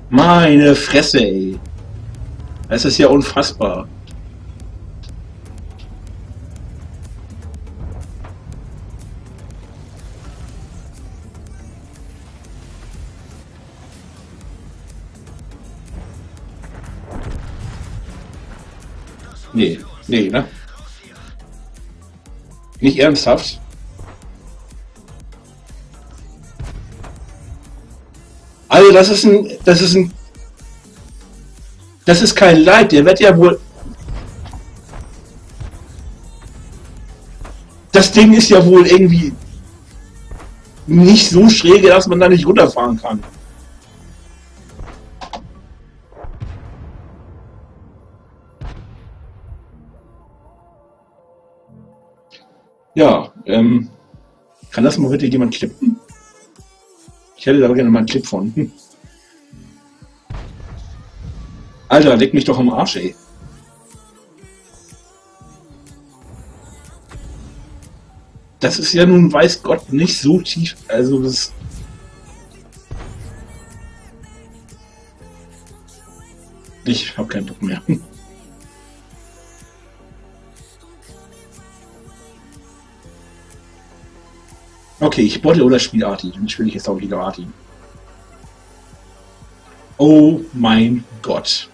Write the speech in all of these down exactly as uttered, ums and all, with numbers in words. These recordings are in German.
Meine Fresse, ey. Das ist ja unfassbar. Nee, nee, ne? Nicht ernsthaft? Also das ist ein, das ist ein, das ist kein Leid, der wird ja wohl, das Ding ist ja wohl irgendwie nicht so schräge, dass man da nicht runterfahren kann. Ja, ähm, kann das mal bitte jemand klippen? Ich hätte da gerne mal einen Clip von. Hm. Alter, leck mich doch am Arsch, ey. Das ist ja nun, weiß Gott, nicht so tief. Also das. Ich hab keinen Bock mehr. Okay, ich botte oder spiele Arti. Dann spiele ich jetzt auch wieder Arti. Oh mein Gott.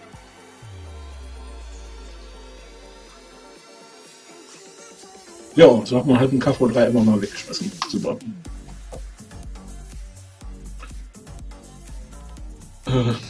Ja, so hat man halt einen K V drei immer mal weggeschmissen. Super. Äh.